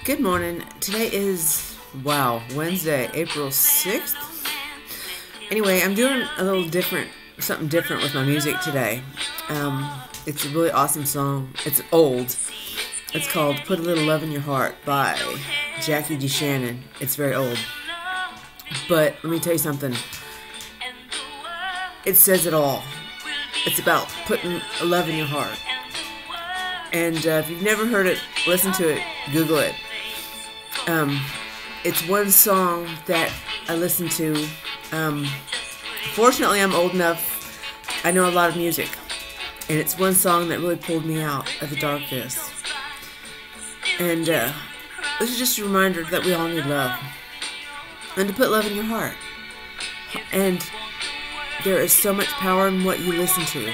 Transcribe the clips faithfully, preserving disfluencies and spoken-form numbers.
Good morning. Today is, wow, Wednesday, April sixth. Anyway, I'm doing a little different, something different with my music today. Um, it's a really awesome song. It's old. It's called Put a Little Love in Your Heart by Jackie DeShannon. It's very old. But let me tell you something. It says it all. It's about putting a love in your heart. And uh, if you've never heard it, listen to it, Google it. Um, it's one song that I listen to. Um, fortunately, I'm old enough. I know a lot of music. And it's one song that really pulled me out of the darkness. And uh, this is just a reminder that we all need love. And to put love in your heart. And there is so much power in what you listen to.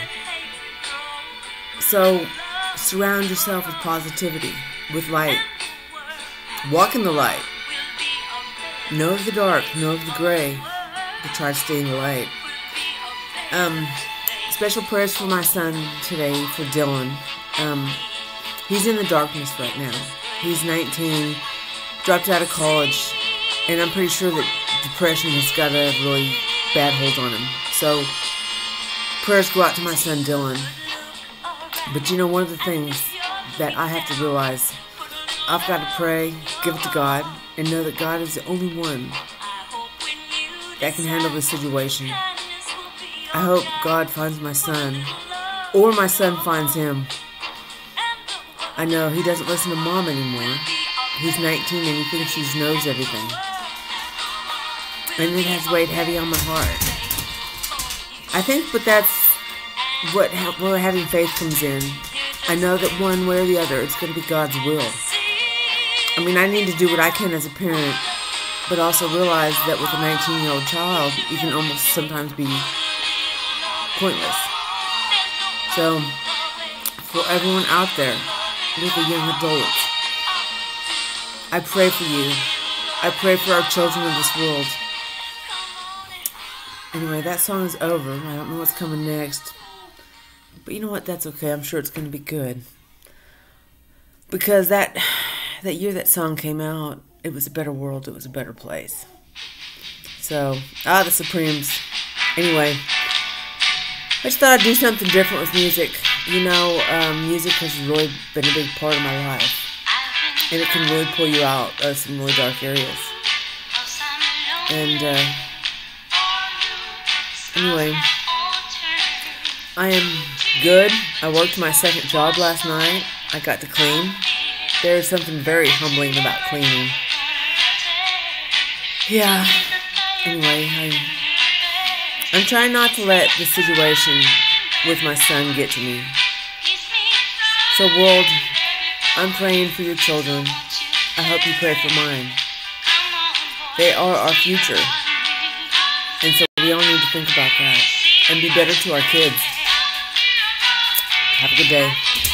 So surround yourself with positivity, with light. Walk in the light. Know of the dark, know of the gray, but try to stay in the light. Um, special prayers for my son today, for Dillon. Um, he's in the darkness right now. He's nineteen, dropped out of college, and I'm pretty sure that depression has got a really bad hold on him. So prayers go out to my son Dillon. But you know, one of the things that I have to realize, I've got to pray, give it to God, and know that God is the only one that can handle this situation. I hope God finds my son, or my son finds him. I know he doesn't listen to mom anymore. He's nineteen and he thinks he knows everything. And it has weighed heavy on my heart. I think, but that's what where having faith comes in. I know that one way or the other, it's going to be God's will. I mean, I need to do what I can as a parent, but also realize that with a nineteen-year-old child, you can almost sometimes be pointless. So, for everyone out there with the young adults, I pray for you. I pray for our children in this world. Anyway, that song is over. I don't know what's coming next. But you know what? That's okay. I'm sure it's going to be good. Because that that year that song came out, it was a better world. It was a better place. So, ah, the Supremes. Anyway, I just thought I'd do something different with music. You know, um, music has really been a big part of my life. And it can really pull you out of some really dark areas. And, uh... anyway, I am good. I worked my second job last night. I got to clean. There's something very humbling about cleaning. Yeah. Anyway, I, I'm trying not to let the situation with my son get to me. So, world, I'm praying for your children. I hope you pray for mine. They are our future. And so we all need to think about that and be better to our kids. Have a good day.